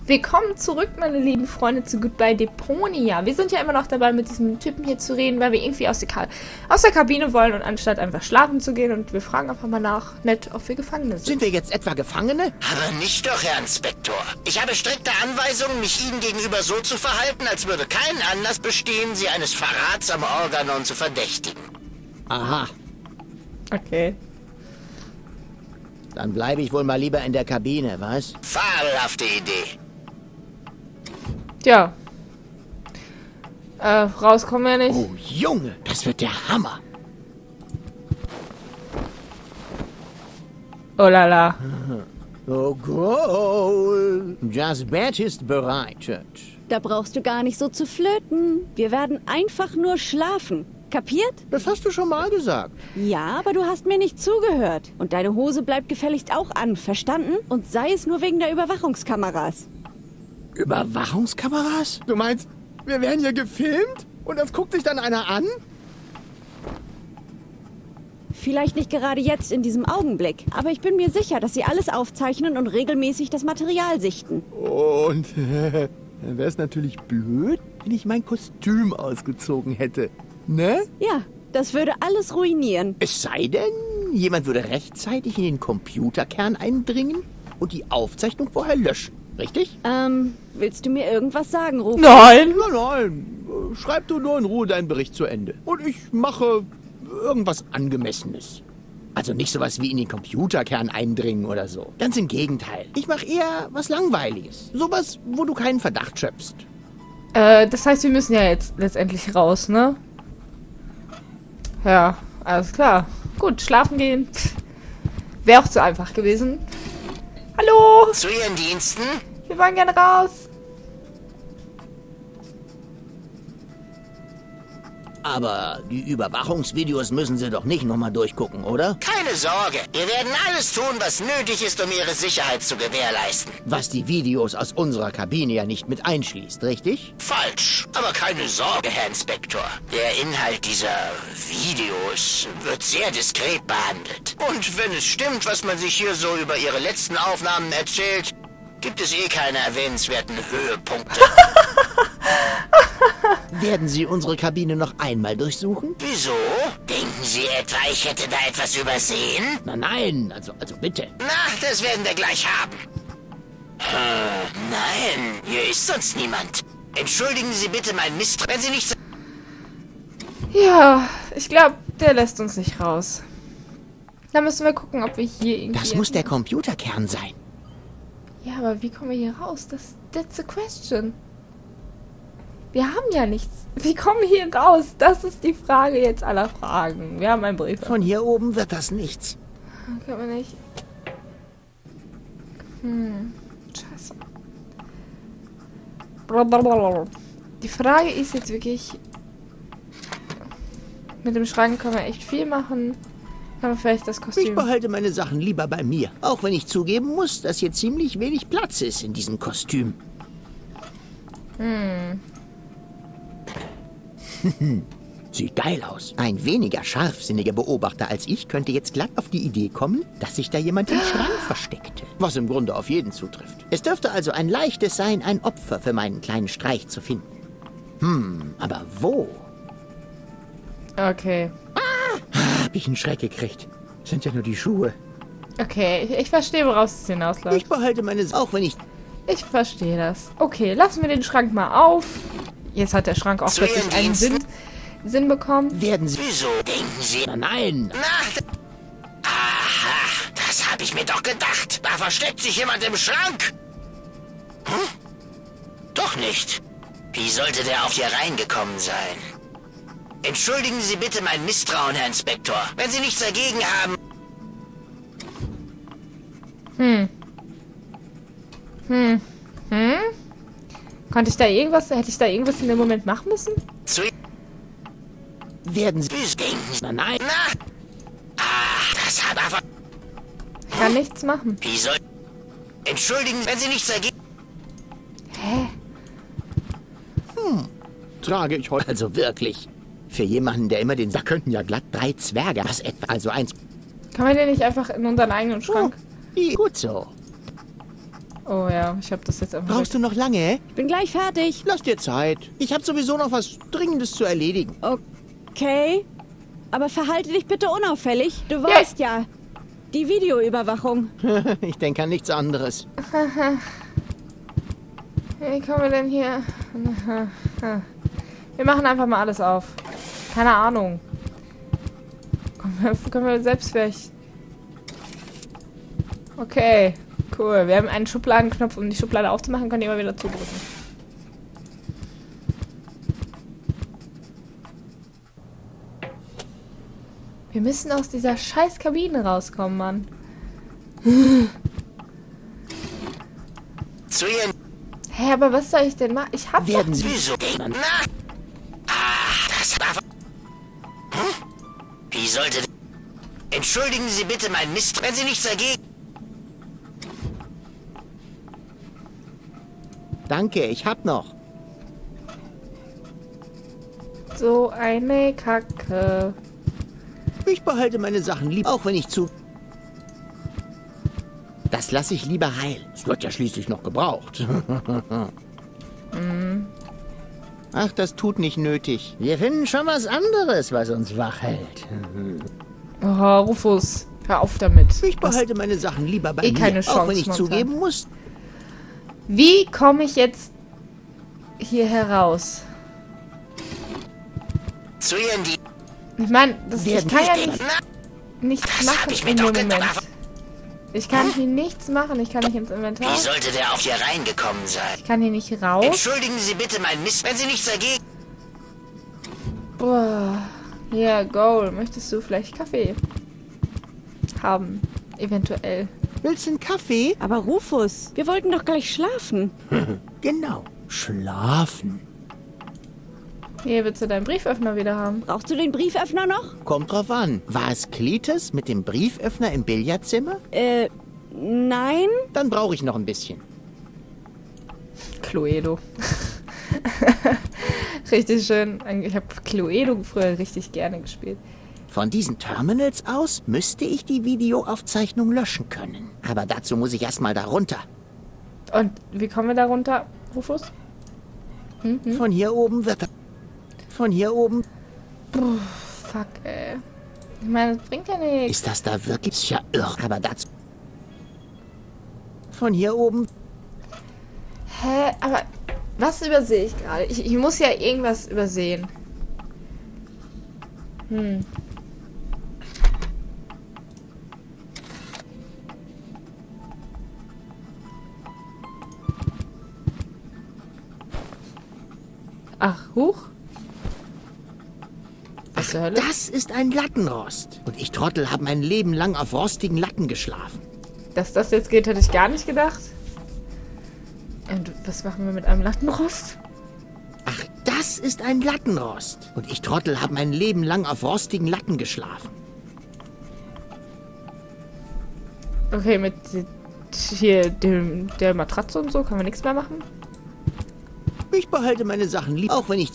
Willkommen zurück, meine lieben Freunde, zu Goodbye Deponia. Wir sind ja immer noch dabei, mit diesem Typen hier zu reden, weil wir irgendwie aus der Kabine wollen und anstatt einfach schlafen zu gehen. Und wir fragen einfach mal nach, nett, ob wir Gefangene sind. Sind wir jetzt etwa Gefangene? Aber nicht doch, Herr Inspektor. Ich habe strikte Anweisungen, mich Ihnen gegenüber so zu verhalten, als würde kein Anlass bestehen, Sie eines Verrats am Organon zu verdächtigen. Aha. Okay. Dann bleibe ich wohl mal lieber in der Kabine, was? Fabelhafte Idee. Tja. Rauskommen wir nicht. Oh, Junge, das wird der Hammer. Oh lala. Oh, Goal. Das Bett ist bereit. Da brauchst du gar nicht so zu flöten. Wir werden einfach nur schlafen. Kapiert? Das hast du schon mal gesagt. Ja, aber du hast mir nicht zugehört. Und deine Hose bleibt gefälligst auch an, verstanden? Und sei es nur wegen der Überwachungskameras. Überwachungskameras? Du meinst, wir werden hier gefilmt? Und das guckt sich dann einer an? Vielleicht nicht gerade jetzt in diesem Augenblick, aber ich bin mir sicher, dass sie alles aufzeichnen und regelmäßig das Material sichten. Und dann wäre es natürlich blöd, wenn ich mein Kostüm ausgezogen hätte. Ne? Ja, das würde alles ruinieren. Es sei denn, jemand würde rechtzeitig in den Computerkern eindringen und die Aufzeichnung vorher löschen. Richtig? Willst du mir irgendwas sagen, Rufus? Nein! Nein. Schreib du nur in Ruhe deinen Bericht zu Ende. Und ich mache irgendwas Angemessenes. Also nicht sowas wie in den Computerkern eindringen oder so. Ganz im Gegenteil. Ich mache eher was Langweiliges. Sowas, wo du keinen Verdacht schöpfst. Das heißt, wir müssen ja jetzt letztendlich raus, ne? Ja, alles klar. Gut, schlafen gehen. Wäre auch zu einfach gewesen. Hallo! Zu Ihren Diensten? Wir wollen gerne raus. Aber die Überwachungsvideos müssen sie doch nicht nochmal durchgucken, oder? Keine Sorge. Wir werden alles tun, was nötig ist, um Ihre Sicherheit zu gewährleisten. Was die Videos aus unserer Kabine ja nicht mit einschließt, richtig? Falsch. Aber keine Sorge, Herr Inspektor. Der Inhalt dieser Videos wird sehr diskret behandelt. Und wenn es stimmt, was man sich hier so über Ihre letzten Aufnahmen erzählt, gibt es eh keine erwähnenswerten Höhepunkte. Werden Sie unsere Kabine noch einmal durchsuchen? Wieso? Denken Sie etwa, ich hätte da etwas übersehen? Nein, also bitte. Na, das werden wir gleich haben. Nein, hier ist sonst niemand. Entschuldigen Sie bitte mein Misstrauen, wenn Sie nicht... Ja, ich glaube, der lässt uns nicht raus. Da müssen wir gucken, ob wir hier irgendwie... Das muss der Computerkern sein. Ja, aber wie kommen wir hier raus? That's the question. Wir haben ja nichts. Wie kommen wir hier raus? Das ist die Frage jetzt aller Fragen. Wir haben einen Brief. Von hier oben wird das nichts. Können wir nicht. Scheiße. Die Frage ist jetzt wirklich... Mit dem Schrank können wir echt viel machen. Kann man vielleicht das Ich Kostüm... behalte meine Sachen lieber bei mir. Auch wenn ich zugeben muss, dass hier ziemlich wenig Platz ist in diesem Kostüm. Sieht geil aus. Ein weniger scharfsinniger Beobachter als ich könnte jetzt glatt auf die Idee kommen, dass sich da jemand im Schrank versteckte. Was im Grunde auf jeden zutrifft. Es dürfte also ein leichtes sein, ein Opfer für meinen kleinen Streich zu finden. Aber wo? Okay. Hab ich einen Schreck gekriegt. Sind ja nur die Schuhe. Okay, ich verstehe, woraus es hinausläuft. Ich behalte meine... Auch wenn ich... Ich verstehe das. Okay, lassen wir den Schrank mal auf. Jetzt hat der Schrank auch Zu plötzlich Ihren einen Diensten? Sinn bekommen. Werden Sie... Wieso denken Sie... Nein. Aha, das habe ich mir doch gedacht. Da versteckt sich jemand im Schrank. Doch nicht. Wie sollte der auch hier reingekommen sein? Entschuldigen Sie bitte mein Misstrauen, Herr Inspektor. Wenn Sie nichts dagegen haben... Konnte ich da irgendwas, hätte ich da irgendwas in dem Moment machen müssen? Zu... Werden Sie... Wie denken Sie... Nein. Na? Das hat aber... Ich kann nichts machen. Wie soll... Entschuldigen, wenn Sie nichts dagegen... Hä? Trage ich heute... Also wirklich. Für jemanden, der immer den... Da könnten ja glatt 3 Zwerge... Was etwa... Also eins... Kann man den nicht einfach in unseren eigenen Schrank? Gut so. Oh ja, ich habe das jetzt einfach... Brauchst du noch lange? Ich bin gleich fertig. Lass dir Zeit. Ich habe sowieso noch was Dringendes zu erledigen. Okay. Aber verhalte dich bitte unauffällig. Du weißt ja, die Videoüberwachung. Ich denke an nichts anderes. Wie kommen wir denn hier? Wir machen einfach mal alles auf. Keine Ahnung. Können wir selbst vielleicht... Okay, cool. Wir haben einen Schubladenknopf, um die Schublade aufzumachen, können die immer wieder zudrücken. Wir müssen aus dieser scheiß Kabine rauskommen, Mann. Zu ihren... Hä, aber was soll ich denn machen? Ich hab Werden doch... Sie Wieso? Na? Das darf... Wie sollte... Entschuldigen Sie bitte mein Mist, wenn Sie nichts dagegen... Danke, ich hab noch. So eine Kacke. Ich behalte meine Sachen lieber, auch wenn ich zu... Das lasse ich lieber heil. Es wird ja schließlich noch gebraucht. Ach, das tut nicht nötig. Wir finden schon was anderes, was uns wach hält. Oh, Rufus, hör auf damit. Ich behalte meine Sachen lieber bei mir, keine auch Chance, wenn ich momentan. zugeben muss. Wie komme ich jetzt hier heraus? Zu ihren... Die... Ich meine, ich Werden kann ja Sie- nichts Das machen hab ich mir in doch dem Moment. gedacht. Ich kann hier nichts machen. Ich kann nicht ins Inventar. Wie sollte der auch hier reingekommen sein? Ich kann hier nicht raus. Entschuldigen Sie bitte mein Mist, wenn Sie nichts dagegen... Boah. Ja, Goal. Möchtest du vielleicht Kaffee haben? Eventuell. Willst du einen Kaffee? Aber Rufus, wir wollten doch gleich schlafen. Genau. Schlafen. Hier, willst du deinen Brieföffner wieder haben? Brauchst du den Brieföffner noch? Kommt drauf an. War es Cletus mit dem Brieföffner im Billardzimmer? Nein. Dann brauche ich noch ein bisschen. Cluedo. Richtig schön. Ich habe Cluedo früher richtig gerne gespielt. Von diesen Terminals aus müsste ich die Videoaufzeichnung löschen können. Aber dazu muss ich erstmal da runter. Und wie kommen wir da runter, Rufus? Von hier oben wird er... Von hier oben... Fuck, ey. Ich meine, das bringt ja nichts. Ist das da wirklich ja irr? Aber dazu... Von hier oben... Hä? Aber was übersehe ich gerade? Ich muss ja irgendwas übersehen. Ach, huch. Was zur Hölle? Das ist ein Lattenrost. Und ich Trottel habe mein Leben lang auf rostigen Latten geschlafen. Dass das jetzt geht, hätte ich gar nicht gedacht. Und was machen wir mit einem Lattenrost? Ach, das ist ein Lattenrost. Und ich Trottel habe mein Leben lang auf rostigen Latten geschlafen. Okay, mit hier der Matratze und so können wir nichts mehr machen. Ich behalte meine Sachen lieber, auch wenn ich...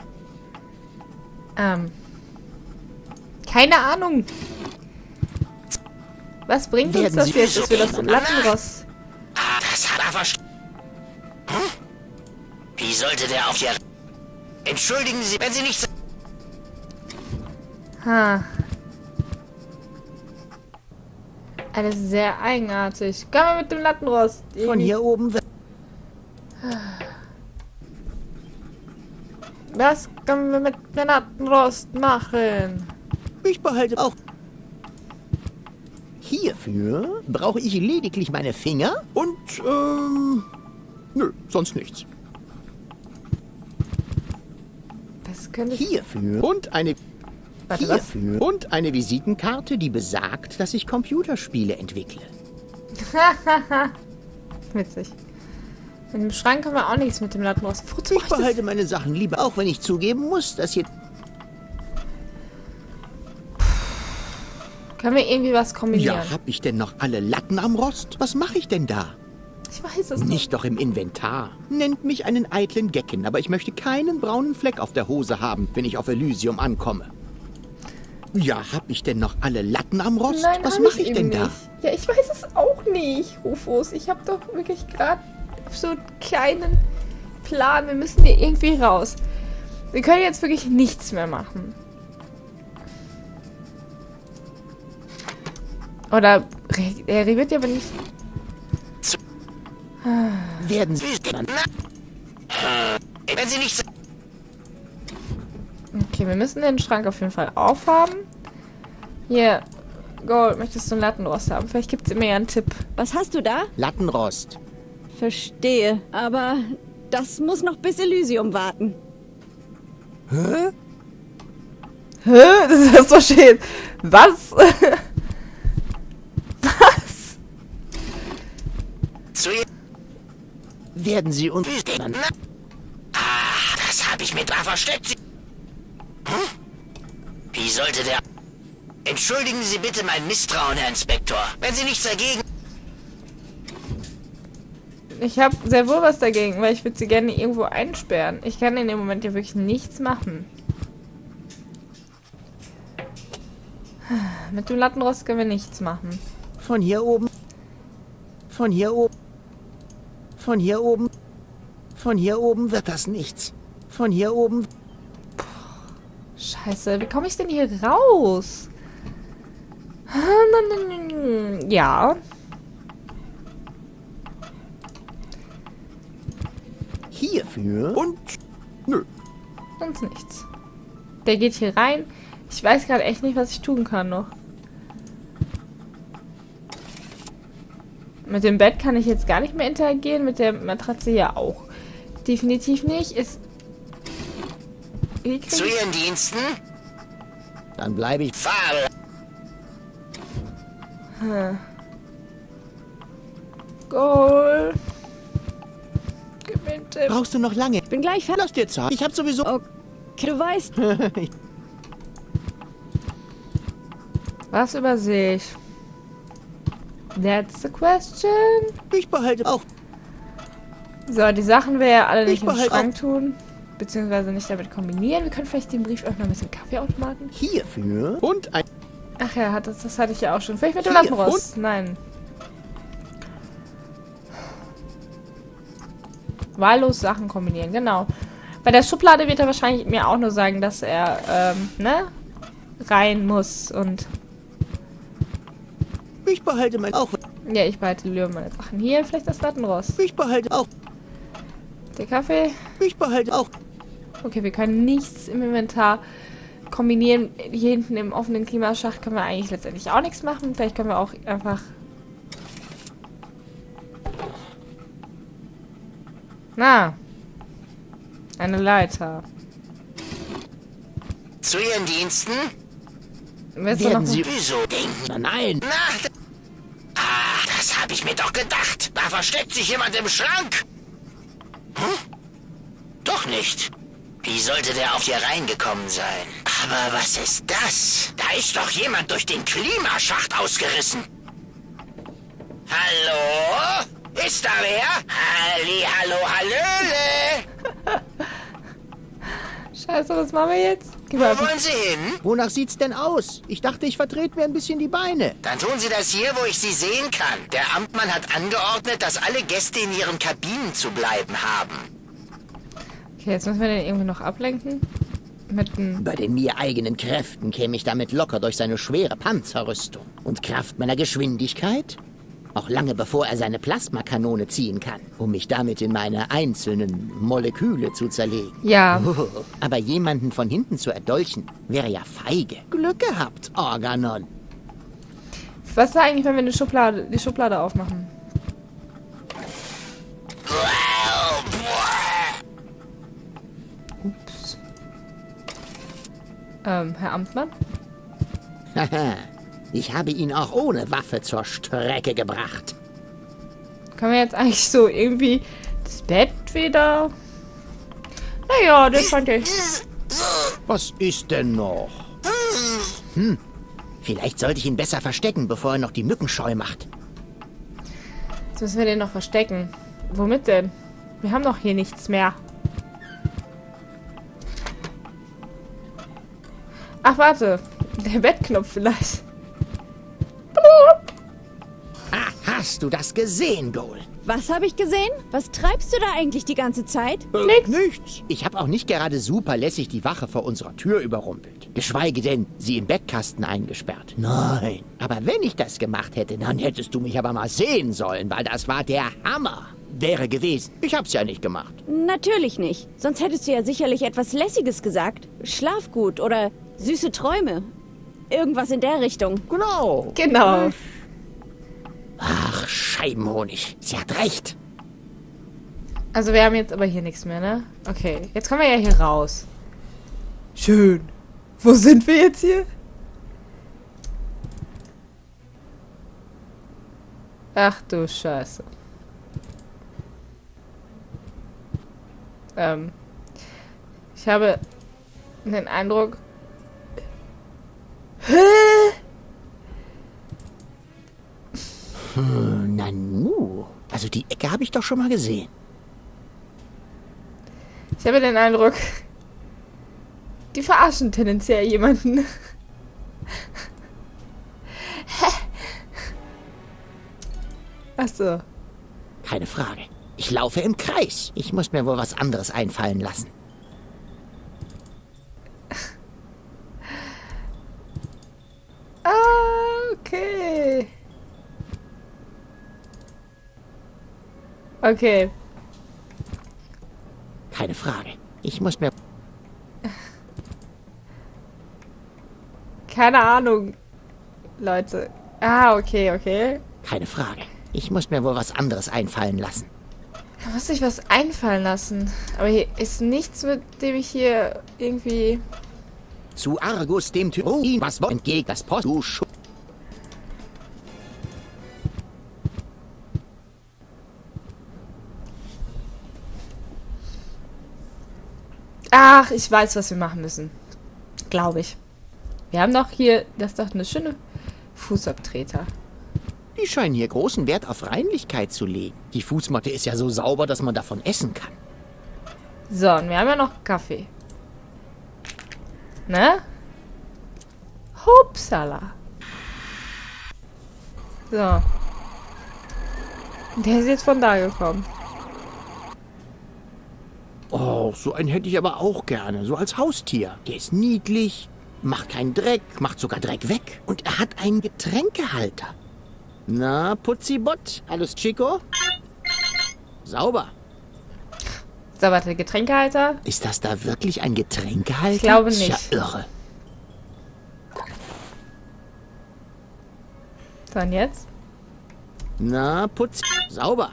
Keine Ahnung. Was bringt uns Werden das Sie jetzt, so dass wir das gehen? Lattenrost... Das hat er verstanden. Wie sollte der auch hier... Entschuldigen Sie, wenn Sie nichts... Ha. Alles sehr eigenartig. Kommen wir mit dem Lattenrost. Von hier oben wird... Was können wir mit dem Lattenrost machen? Ich behalte auch... Hierfür brauche ich lediglich meine Finger und, nö, sonst nichts. Das könnte ich... Hierfür und eine... Warte, was? Hierfür und eine Visitenkarte, die besagt, dass ich Computerspiele entwickle. Witzig. In dem Schrank haben wir auch nichts mit dem Lattenrost. Wozu Ich brauche ich behalte meine Sachen lieber, auch wenn ich zugeben muss, dass hier... das? Können wir irgendwie was kombinieren? Ja, hab ich denn noch alle Latten am Rost? Was mache ich denn da? Ich weiß es nicht. Nicht doch im Inventar. Nennt mich einen eitlen Gecken, aber ich möchte keinen braunen Fleck auf der Hose haben, wenn ich auf Elysium ankomme. Ja, hab ich denn noch alle Latten am Rost? Nein, Was hab mache ich ich denn eben da? nicht. Ja, ich weiß es auch nicht, Rufus. Ich habe doch wirklich gerade so einen kleinen Plan. Wir müssen hier irgendwie raus. Wir können jetzt wirklich nichts mehr machen. Oder er reagiert ja aber nicht. Werden Sie... Wenn Sie nicht... Okay, wir müssen den Schrank auf jeden Fall aufhaben. Hier, Gold, möchtest du einen Lattenrost haben? Vielleicht gibt es mir ja einen Tipp. Was hast du da? Lattenrost. Verstehe. Aber das muss noch bis Elysium warten. Hä? Hä? Das versteht. Was? Was? Zu ihr... Werden Sie uns... Ah, das habe ich mir da versteckt. Wie sollte der... Entschuldigen Sie bitte mein Misstrauen, Herr Inspektor. Wenn Sie nichts dagegen... Ich habe sehr wohl was dagegen, weil ich würde sie gerne irgendwo einsperren. Ich kann in dem Moment ja wirklich nichts machen. Mit dem Lattenrost können wir nichts machen. Von hier oben... Von hier oben... Von hier oben... Von hier oben wird das nichts. Von hier oben... Scheiße, wie komme ich denn hier raus? Ja. Hierfür... Und... Nö. Sonst nichts. Der geht hier rein. Ich weiß gerade echt nicht, was ich tun kann noch. Mit dem Bett kann ich jetzt gar nicht mehr interagieren. Mit der Matratze ja auch. Definitiv nicht. Ist... Zu Ihren Diensten? Dann bleibe ich... Fahre. Goal. Gib mir einen Tipp. Brauchst du noch lange? Bin gleich fertig. Lass dir Zeit. Ich hab sowieso... Okay, du weißt. Was übersehe ich? That's the question. Ich behalte auch... So, die Sachen wir ja alle nicht im behalte Schrank tun. Beziehungsweise nicht damit kombinieren. Wir können vielleicht den Brieföffner mit dem Kaffeeautomaten. Hierfür... Und ein... Ach ja, das hatte ich ja auch schon. Vielleicht mit dem Hier, Lattenrost. Nein. Wahllos Sachen kombinieren, genau. Bei der Schublade wird er wahrscheinlich mir auch nur sagen, dass er, rein muss und... Ich behalte mein... Auch... Ja, ich behalte lieber meine Sachen. Hier, vielleicht das Lattenrost. Ich behalte auch... Der Kaffee. Ich behalte auch... Okay, wir können nichts im Inventar kombinieren. Hier hinten im offenen Klimaschacht können wir eigentlich letztendlich auch nichts machen. Vielleicht können wir auch einfach... Na. Eine Leiter. Zu Ihren Diensten? Willst du noch Werden Sie... Wieso denken? Nein. Das habe ich mir doch gedacht. Da versteckt sich jemand im Schrank. Doch nicht. Wie sollte der auf hier reingekommen sein? Aber was ist das? Da ist doch jemand durch den Klimaschacht ausgerissen. Hallo? Ist da wer? Halli, hallo, hallöle. Scheiße, was machen wir jetzt? Gib mal Wo einfach. wollen Sie hin? Wonach sieht's denn aus? Ich dachte, ich vertrete mir ein bisschen die Beine. Dann tun Sie das hier, wo ich Sie sehen kann. Der Amtmann hat angeordnet, dass alle Gäste in ihren Kabinen zu bleiben haben. Okay, jetzt müssen wir den irgendwie noch ablenken. Mit einem... Bei den mir eigenen Kräften käme ich damit locker durch seine schwere Panzerrüstung. Und Kraft meiner Geschwindigkeit? Auch lange bevor er seine Plasmakanone ziehen kann, um mich damit in meine einzelnen Moleküle zu zerlegen. Ja. Aber jemanden von hinten zu erdolchen, wäre ja feige. Glück gehabt, Organon. Was ist eigentlich, wenn wir die Schublade aufmachen? Ups. Herr Amtmann? Haha, ich habe ihn auch ohne Waffe zur Strecke gebracht. Können wir jetzt eigentlich so irgendwie das Bett wieder... Naja, das fand ich... Was ist denn noch? Vielleicht sollte ich ihn besser verstecken, bevor er noch die Mücken scheu macht. Jetzt müssen wir den noch verstecken. Womit denn? Wir haben doch hier nichts mehr. Ach, warte. Der Bettknopf vielleicht. Ah, hast du das gesehen, Goal? Was habe ich gesehen? Was treibst du da eigentlich die ganze Zeit? Nichts. Ich habe auch nicht gerade super lässig die Wache vor unserer Tür überrumpelt. Geschweige denn, sie im Bettkasten eingesperrt. Nein. Aber wenn ich das gemacht hätte, dann hättest du mich aber mal sehen sollen, weil das war der Hammer. Wäre gewesen. Ich hab's ja nicht gemacht. Natürlich nicht. Sonst hättest du ja sicherlich etwas Lässiges gesagt. Schlaf gut oder süße Träume. Irgendwas in der Richtung. Genau. Genau. Ach, Scheibenhonig. Sie hat recht. Also wir haben jetzt aber hier nichts mehr, ne? Okay, jetzt kommen wir ja hier raus. Schön. Wo sind wir jetzt hier? Ach du Scheiße. Ich habe den Eindruck... Nanu. Also die Ecke habe ich doch schon mal gesehen. Ich habe den Eindruck, die verarschen tendenziell jemanden. Ach so. Keine Frage. Ich laufe im Kreis. Ich muss mir wohl was anderes einfallen lassen. Okay. Okay. Keine Frage. Ich muss mir... Keine Ahnung. Leute. Ah, okay, okay. Keine Frage. Ich muss mir wohl was anderes einfallen lassen. Da muss ich was einfallen lassen. Aber hier ist nichts, mit dem ich hier irgendwie... Zu Argus dem Tyroin, was entgegen das Post... Du Ach, ich weiß, was wir machen müssen. Glaube ich. Wir haben doch hier... Das ist doch eine schöne Fußabtreter. Die scheinen hier großen Wert auf Reinlichkeit zu legen. Die Fußmatte ist ja so sauber, dass man davon essen kann. So, und wir haben ja noch Kaffee. Ne? Hupsala. So. Der ist jetzt von da gekommen. Oh, so einen hätte ich aber auch gerne. So als Haustier. Der ist niedlich, macht keinen Dreck, macht sogar Dreck weg. Und er hat einen Getränkehalter. Na, Putzibott, alles Chico? Sauber. So, warte, Getränkehalter? Ist das da wirklich ein Getränkehalter? Ich glaube Ist nicht. ja irre. So, und jetzt? Na, Putz... Sauber.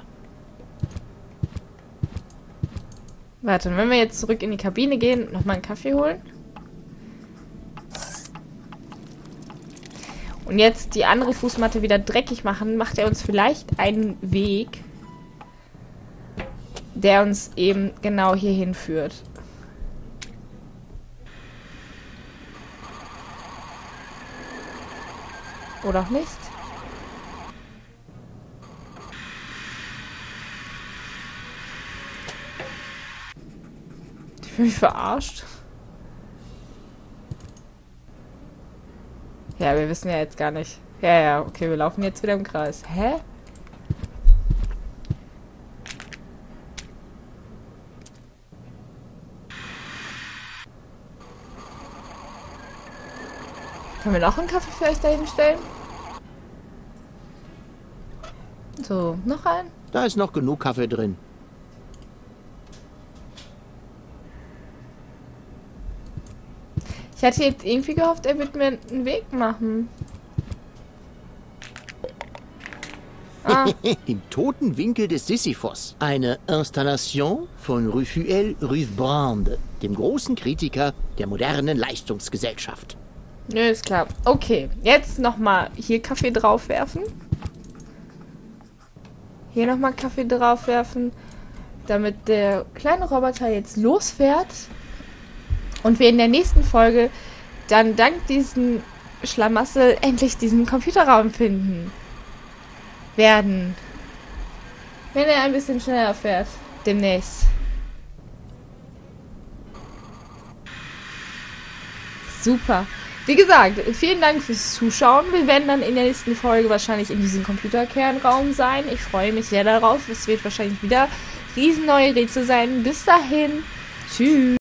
Warte, und wenn wir jetzt zurück in die Kabine gehen, nochmal einen Kaffee holen. Und jetzt die andere Fußmatte wieder dreckig machen, macht er uns vielleicht einen Weg, der uns eben genau hierhin führt. Oder auch nicht? Ich bin mich verarscht. Ja, wir wissen ja jetzt gar nicht. Ja, okay, wir laufen jetzt wieder im Kreis. Hä? Können wir noch einen Kaffee vielleicht dahin stellen? So, noch einen? Da ist noch genug Kaffee drin. Ich hatte jetzt irgendwie gehofft, er wird mir einen Weg machen. Ah, Im toten Winkel des Sisyphos. Eine Installation von Raphael Ruysbrand, dem großen Kritiker der modernen Leistungsgesellschaft. nö, ist klar. Okay, jetzt nochmal hier Kaffee draufwerfen. Hier nochmal Kaffee draufwerfen, damit der kleine Roboter jetzt losfährt. Und wir in der nächsten Folge dann dank diesem Schlamassel endlich diesen Computerraum finden werden. Wenn er ein bisschen schneller fährt. Demnächst. Super. Wie gesagt, vielen Dank fürs Zuschauen. Wir werden dann in der nächsten Folge wahrscheinlich in diesem Computerkernraum sein. Ich freue mich sehr darauf. Es wird wahrscheinlich wieder riesen neue Rätsel sein. Bis dahin. Tschüss.